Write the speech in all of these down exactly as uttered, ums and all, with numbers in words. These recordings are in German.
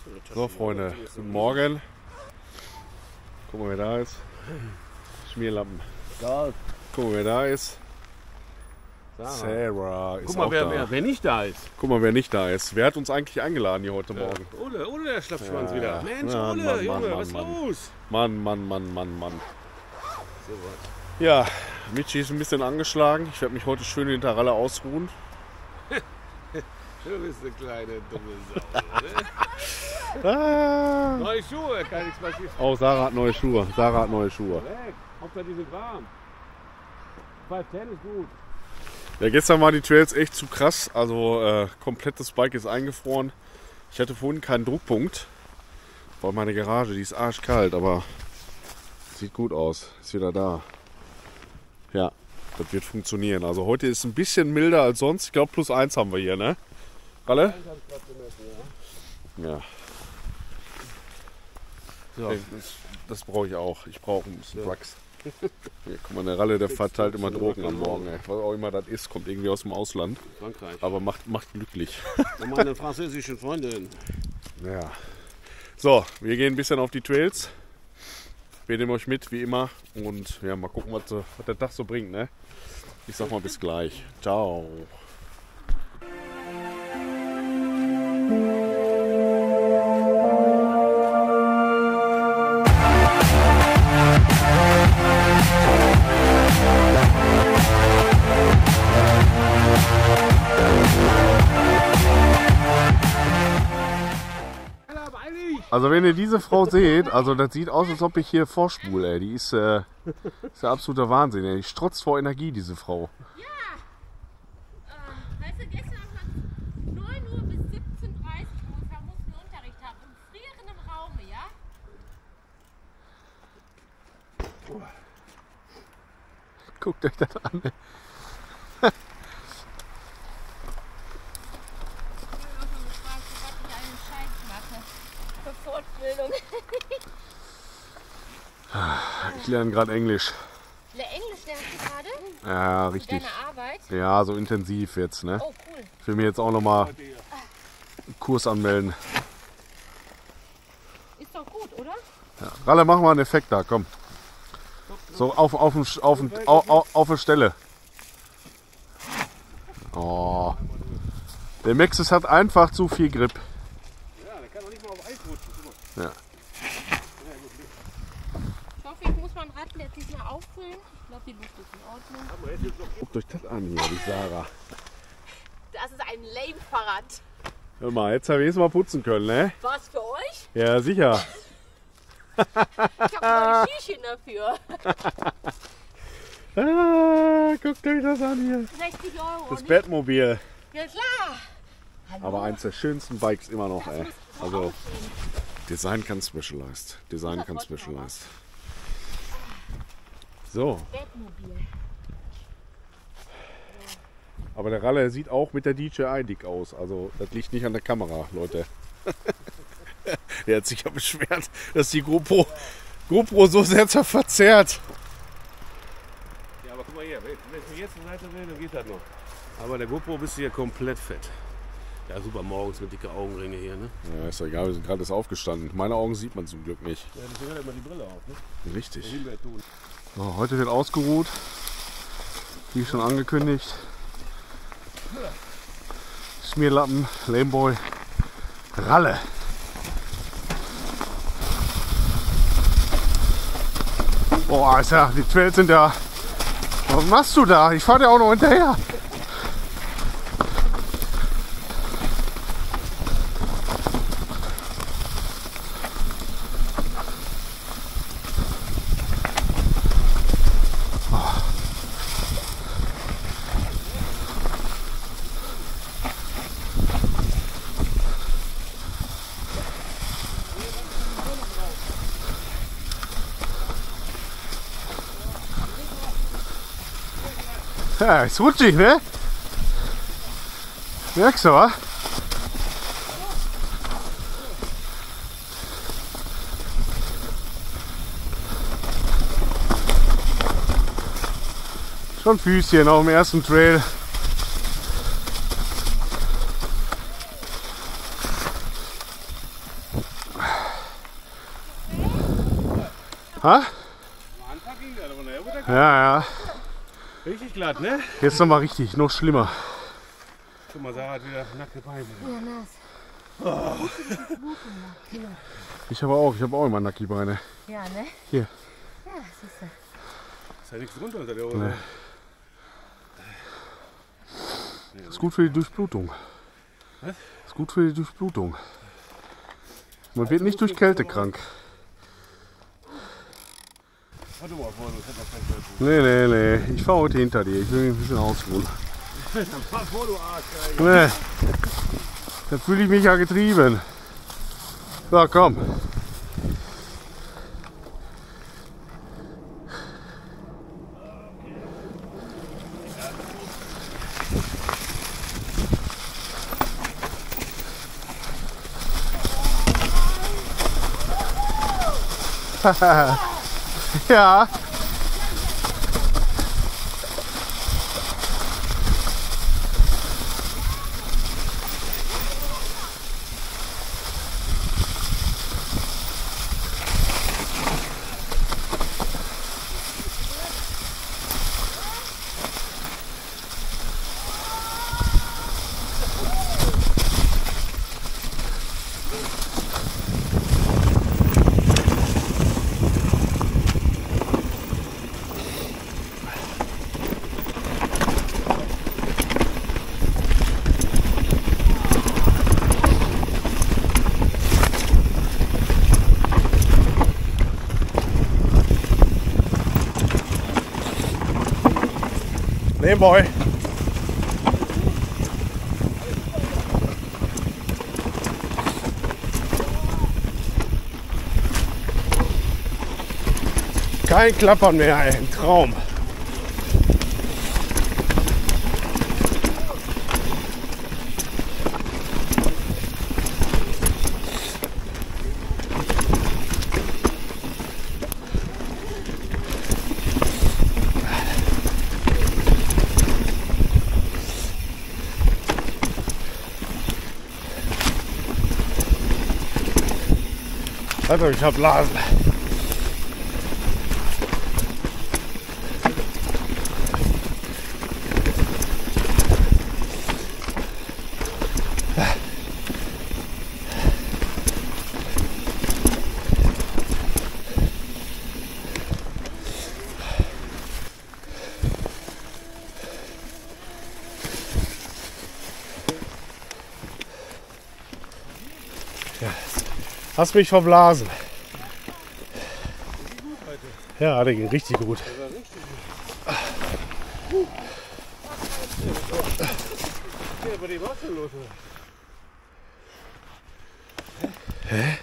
So, Freunde, guten Morgen. Guck mal, wer da ist. Schmierlappen. Ja. Guck mal, wer da ist. Sarah. Sarah ist Guck mal, auch wer, da. wer, wer nicht da ist. Guck mal, wer nicht da ist. Wer hat uns eigentlich eingeladen hier heute Morgen? Ja. Ole, Ole, der Schlappschwanz Ja. wieder. Mensch, Ja, Ole, Mann, Junge, Mann, was ist Mann, Mann. los? Mann, Mann, Mann, Mann, Mann. So was. Ja, Michi ist ein bisschen angeschlagen. Ich werde mich heute schön hinter Ralle ausruhen. Du bist eine kleine dumme Sau. Ne? Ah. Neue Schuhe, kann nichts passieren. Oh, Sarah hat neue Schuhe. Sarah hat neue Schuhe. Weg, Hauptsache die sind warm. Five Ten ist gut. Ja, gestern waren die Trails echt zu krass. Also äh, komplettes Bike ist eingefroren. Ich hatte vorhin keinen Druckpunkt. Weil meine Garage, die ist arschkalt, aber sieht gut aus. Ist wieder da. Ja, das wird funktionieren. Also heute ist ein bisschen milder als sonst. Ich glaube, plus eins haben wir hier, ne? Alle? Ja. So. Das, das brauche ich auch. Ich brauche ein bisschen Wachs. Hier, guck mal, der Ralle, der verteilt immer Drogen am Morgen. Ey. Was auch immer das ist, kommt irgendwie aus dem Ausland. Frankreich. Aber macht, macht glücklich. Und meine französischen Freundin. Ja. So, wir gehen ein bisschen auf die Trails. Wir nehmen euch mit, wie immer. Und ja, mal gucken, was, so- was der Tag so bringt. Ne? Ich sag mal bis gleich. Ciao. Also wenn ihr diese Frau seht, also das sieht aus, als ob ich hier vorspule, ey. Die ist, äh, ist der absolute Wahnsinn, ey. Die strotzt vor Energie, diese Frau. Ja! Ähm, weißt du, gestern von neun Uhr bis siebzehn Uhr dreißig ungefähr mussten wir Unterricht haben. Im frierenden Raume, ja? Guckt euch das an, ey. Ich habe auch schon gefragt, was ich einen Scheiß mache. Für Fortbildung. Ich lerne gerade Englisch. Der Englisch lernst du gerade? Ja, Für richtig. deine Arbeit? Ja, so intensiv jetzt, ne? Oh, cool. Ich will mir jetzt auch nochmal einen Kurs anmelden. Ist doch gut, oder? Ja. Ralle, mach mal einen Effekt da, komm. So auf, auf, dem- auf, dem- auf, auf, auf der Stelle. Oh. Der Maxis hat einfach zu viel Grip. Ja, der kann doch nicht mal auf Eis rutschen. Guck mal. Ja. Ich hoffe, ich muss mein Rad jetzt diesmal auffüllen. Ich glaube, die Luft ist in Ordnung. Aber jetzt ist doch Guckt euch das an hier, die Sarah. Das ist ein Lame-Fahrrad. Hör mal, jetzt habe ich es mal putzen können, ne? Was für euch? Ja, sicher. Ich habe neue Schießchen dafür. Ah, guckt euch das an hier. sechzig Euro. Das nicht? Batmobil. Ja, klar. Hallo. Aber eins der schönsten Bikes immer noch, ey. muss so Also, aussehen. Design kann Specialized. Design kann Specialized. So, Batmobil. aber der Ralle sieht auch mit der D J I dick aus. Also, das liegt nicht an der Kamera, Leute. Er hat sich ja beschwert, dass die GoPro, GoPro so sehr verzerrt. Ja, aber guck mal hier, wenn ich jetzt eine Seite will, dann geht das noch. Aber der GoPro bist du hier komplett fett. Ja, super morgens mit dicke Augenringe hier, ne? Ja, ist doch egal, wir sind gerade erst aufgestanden. Meine Augen sieht man zum Glück nicht. Ja, deswegen hat er immer die Brille auf, ne? Richtig. Himbeerton. So, heute wird ausgeruht, wie schon angekündigt. Schmierlappen, Lameboy, Ralle. Boah, ist ja, die Trails sind ja. Was machst du da? Ich fahr dir auch noch hinterher. Ja, ist rutschig, ne? Merkst du, wa? Schon Füßchen auf dem ersten Trail. Ha? Am Anfang ging das, aber nachher wurde er Ja, ja. richtig glatt, ne? Jetzt nochmal richtig, noch schlimmer. Guck mal, Sarah hat wieder nackte Beine. Ja, nass. Ich habe auch, ich habe auch immer Nackibeine. Ja, ne? Hier. Ja, siehst du. Ist ja nichts drunter unter der Hose. Nee. Ist gut für die Durchblutung. Was? Ist gut für die Durchblutung. Man wird nicht durch Kälte krank. Warte mal vor, das hätte noch kein Nee, nee, nee. Ich fahre heute hinter dir. Ich will mich ein bisschen ausruhen. Dann fahr vor, du Arsch. Nee. Da fühle ich mich ja getrieben. So, komm. Ja. Nee, Boy. Kein Klappern mehr, ey. Ein Traum. Also ich hab Blasen. Ja. Hast mich verblasen. Ja, der ging richtig gut. Ja, bei dem was denn los? Hä?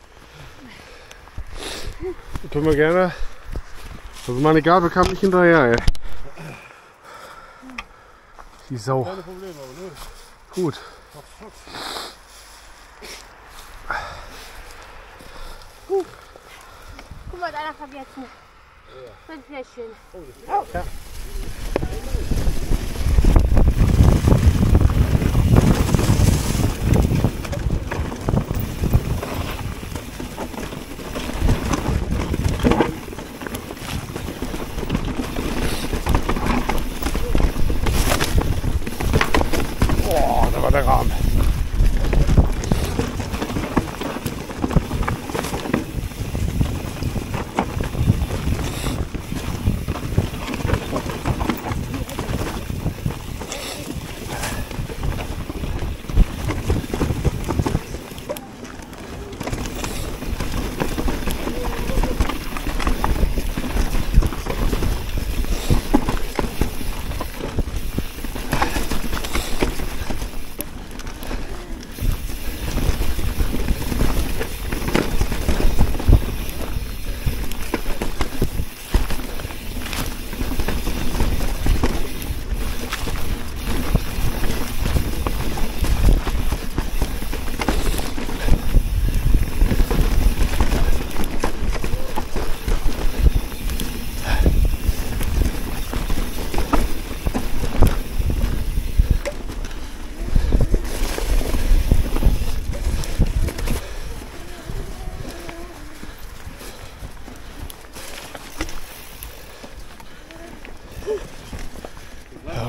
Können wir gerne. Also meine Gabel kam nicht hinterher, ey. Die Sau. Keine Probleme, aber ne? Gut. Guck mal, da hat er vergessen. Das wäre schön. Ja. Boah, da war der Rahmen.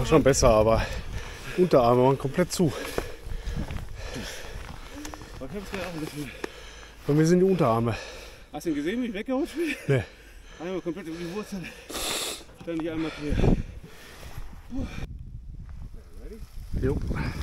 War schon besser, aber Unterarme waren komplett zu. Bei mir sind die Unterarme. Hast du ihn gesehen, wie ich weggehauen bin? Nee. Einmal komplett über die Wurzel. Dann die einmal quer. Jo.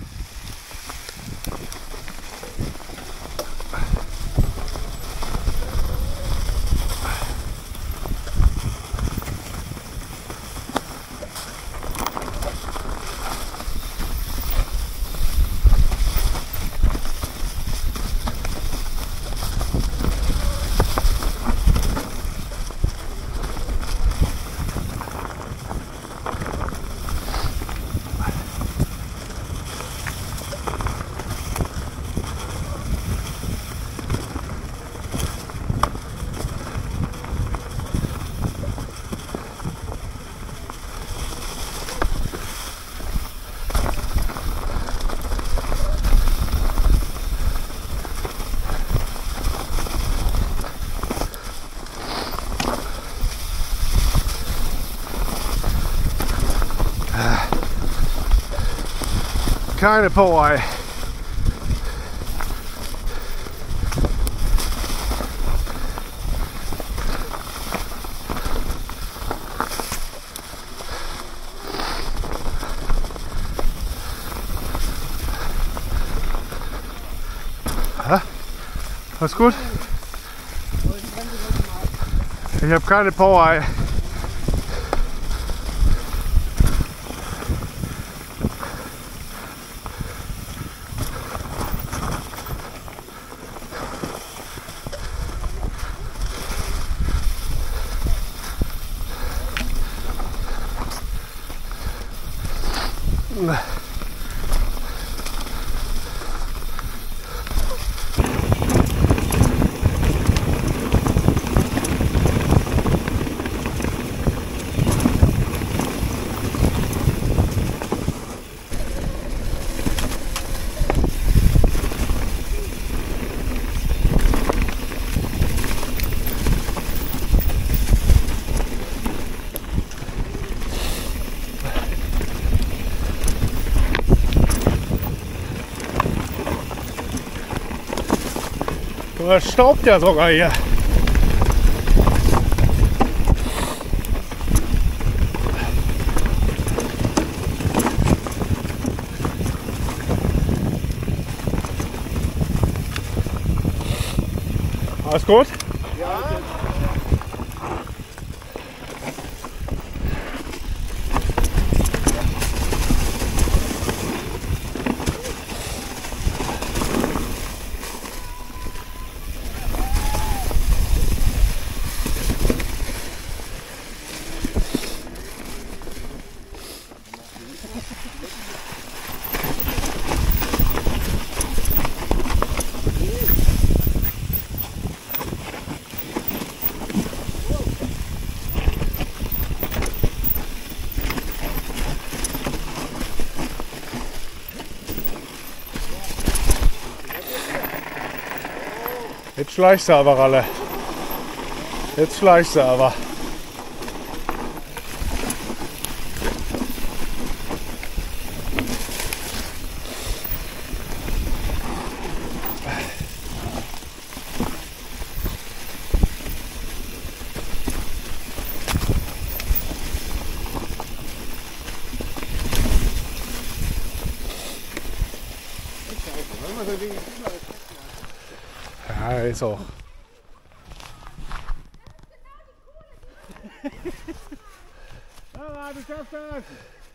Keine Power. Alles gut? Ich habe keine Power. Das staubt ja sogar hier. Alles gut? Ja. Jetzt schleichst du aber alle. Jetzt schleichst du aber. Ja, ist auch. Ah, du schaffst das!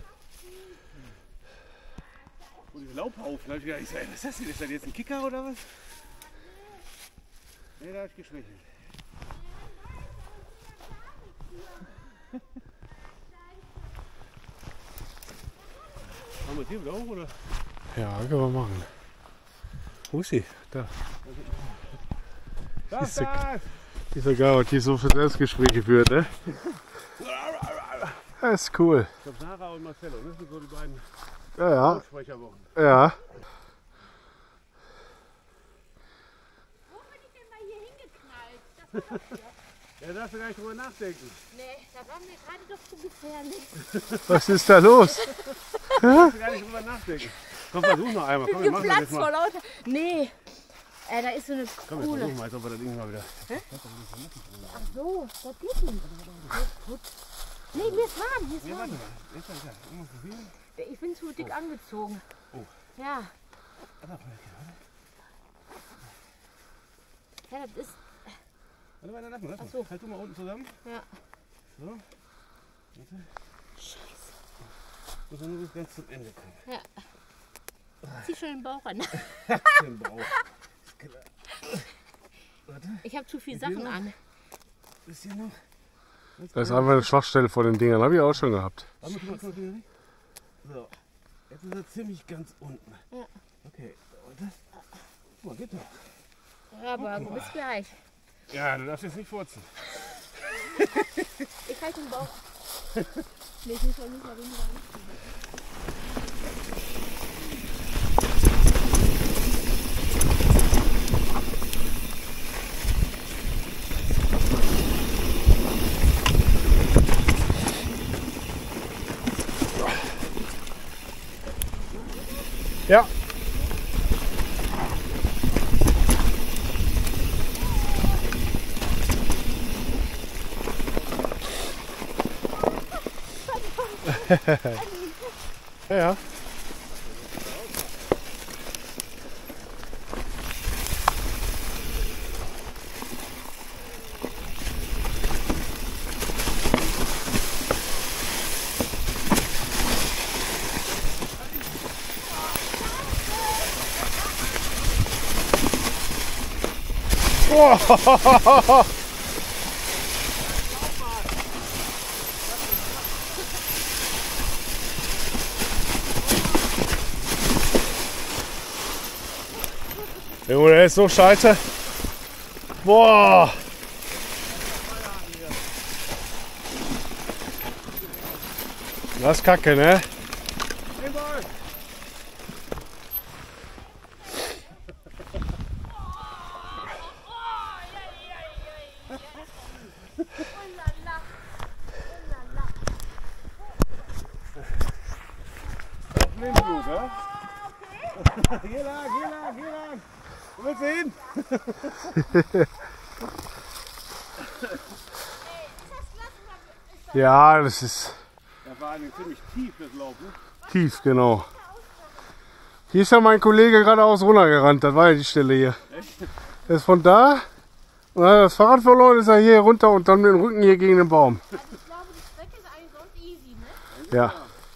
Und diese Laubhaufen, da hab ich gedacht, ich sag, was ist das denn? Ist das jetzt ein Kicker oder was? Ne, da hab ich geschwächelt. Machen wir hier wieder hoch, oder? Ja, können wir machen. Wo ist sie? Da. Das ist ja, das! ist ja geil, was die so für Selbstgespräche führt, ne? Das ist cool. Ich glaube, Sarah und Marcello, das sind so die beiden Ja, ja. Sprecherwochen. Ja. Wo bin ich denn mal hier hingeknallt? Das war doch hier. Ja, da darfst du gar nicht drüber nachdenken. Nee, da war mir gerade doch zu gefährlich. Was ist da los? Da darfst du gar nicht drüber nachdenken. Komm, versuch noch einmal. Komm, wir machen das Geplatzt jetzt vor mal. lauter. Nee. Äh, da ist so eine Komm, wir Kuhle. versuchen mal, als ob wir das Ding mal wieder... Ach so, das geht nicht. Gut. Nee, mir ist warm, mir ist Nee, warm. warte mal. Jetzt, jetzt, jetzt. Irgendwas probieren? Ich bin zu dick angezogen. Oh. Ja. Warte, Ja, das ist. warte, warte, lass mal, lass mal. Ach so. Halt du mal unten zusammen. Ja. So. Warte. Scheiße. Muss man nur bis ganz zum Ende kommen. Ja. Zieh schon den Bauch an. Den Bauch. Warte, Ich habe zu viele Sachen an. bisschen noch. Das ist einfach eine Schwachstelle vor den Dingern. Habe ich auch schon gehabt. Warte, guck mal, guck mal, guck mal. So. Jetzt ist er ziemlich ganz unten. Ja. Okay, warte. Guck mal, geht doch. Ja, aber bis gleich. Ja, du darfst jetzt nicht furzen. Ich halte den Bauch. Nee, ich muss mal nicht mal hinrein. Ja. Ja, ja. Boah. Junge, der ist so scheiße. Boah. Das ist kacke, ne? Blindflug, ja? Geh lang, geh lang, geh lang. Wo willst du hin? Ja, das ist Das war eigentlich ziemlich tief, das Lauf, ne? tief, genau. Hier ist ja mein Kollege geradeaus runtergerannt. Das war ja die Stelle hier. Er ist von da und dann hat das Fahrrad verloren, ist er hier runter und dann mit dem Rücken hier gegen den Baum. Also ich glaube, die Strecke ist eigentlich sonst easy, ne? Ja.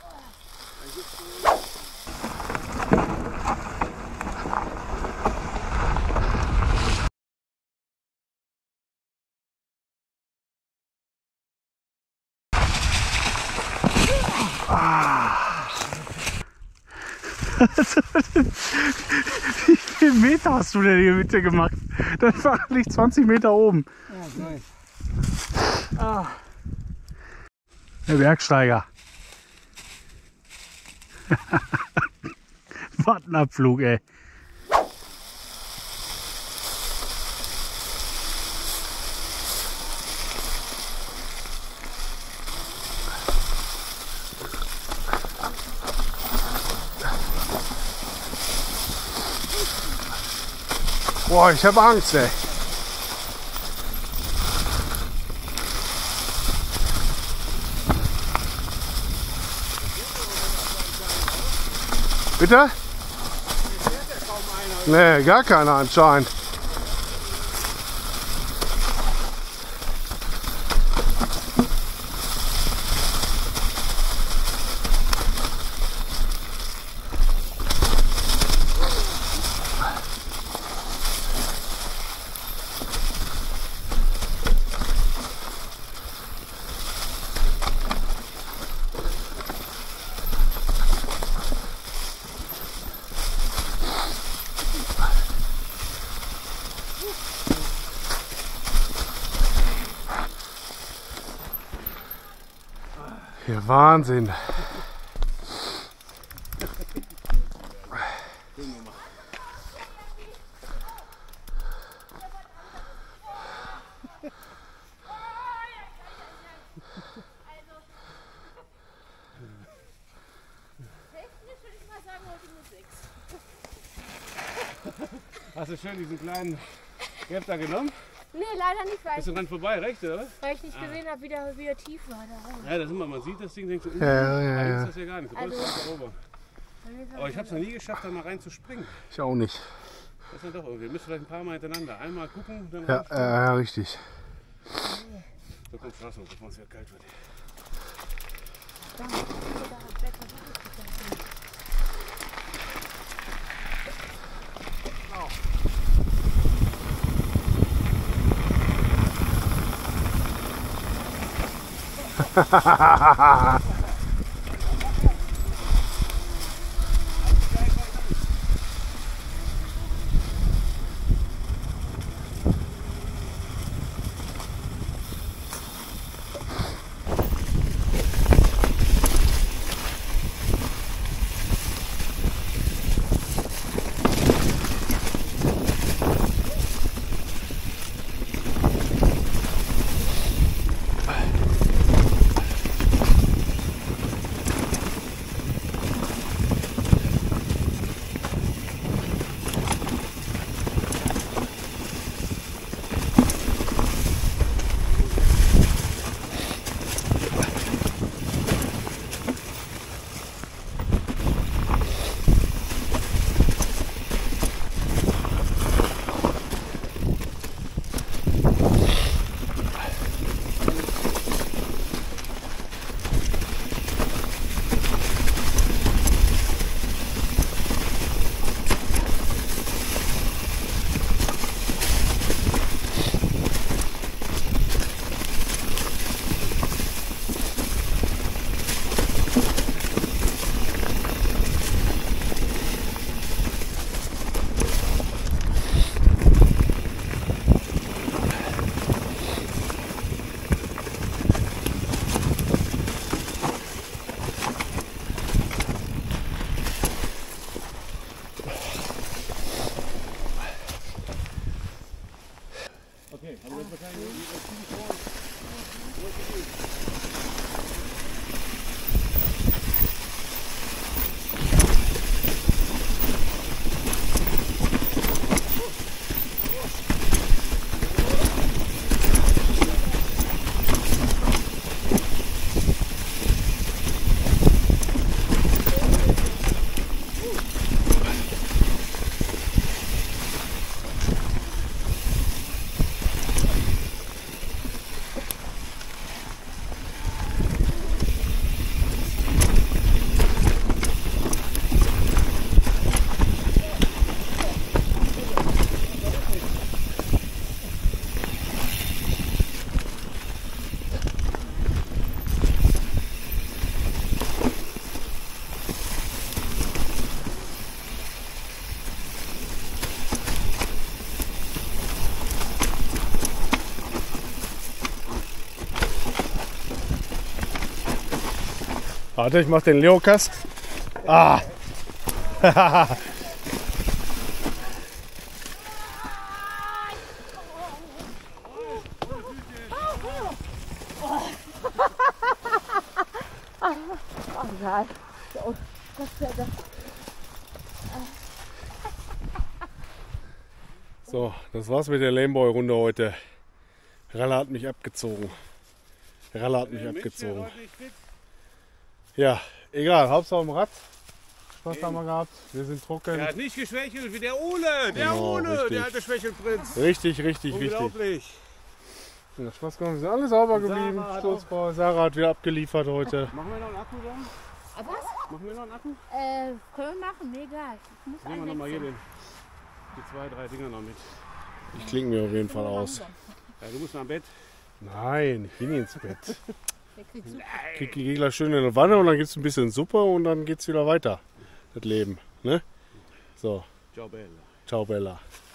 Wie viele Meter hast du denn hier bitte gemacht? Das war nicht zwanzig Meter oben. Ja, nice. Ah. Der Bergsteiger. Was ein Abflug, ey. Boah, ich habe Angst, ey. Bitte? Nee, gar keiner anscheinend. Ja, Wahnsinn. Hast du schön diesen kleinen Gap da genommen? Nee, leider nicht, weil Bist du dran vorbei, rechts, oder was? weil ich nicht gesehen habe, wie der wieder tief war. Da Ja, das ist immer, man sieht das Ding, denkt so, Ja, ja, ja, eigentlich ja. ist das ja gar nicht. Du Also- rollst einfach over. Aber ich habe es noch nie geschafft, da mal rein zu springen. Ich auch nicht. Das ist ja doch irgendwie. Wir müssen vielleicht ein paar Mal hintereinander. Einmal gucken, dann Ja, reinspringen. äh, ja richtig. So kommt Straße hoch, bevor es wieder kalt wird. da, da, da, Okay, haben wir jetzt wahrscheinlich Warte, ich mach den Leokast. Ah! egal. Oh, das wäre das. So, das war's mit der Lameboy-Runde heute. Ralle hat mich abgezogen. Ralle hat mich abgezogen. Ja, egal, Hauptsache im Rad. Spaß haben wir gehabt. Wir sind trocken. Er hat nicht geschwächelt wie der Ole. Der Genau, Ole, richtig. der alte Schwächelprinz. Richtig, richtig, richtig. Unglaublich. Ja, Spaß gemacht. Wir sind alle sauber geblieben. Sarah hat Sturzfrei. Sarah hat wieder abgeliefert heute. Machen wir noch einen Akku dann? Was? Machen wir noch einen Akku? Äh, können wir machen? Nee, egal. Ich muss Nehmen wir einen noch mal hier wechseln. den, die zwei, drei Dinger noch mit. Ich klinge mir auf jeden Fall aus. Ja, du musst nach dem Bett. Nein, ich geh nicht ins Bett. Der kriegt Suppe. Ich gehe gleich schön in eine Wanne und dann gibt es ein bisschen Suppe und dann geht's wieder weiter. Das Leben. Ne? So, Ciao, Bella. ciao Bella.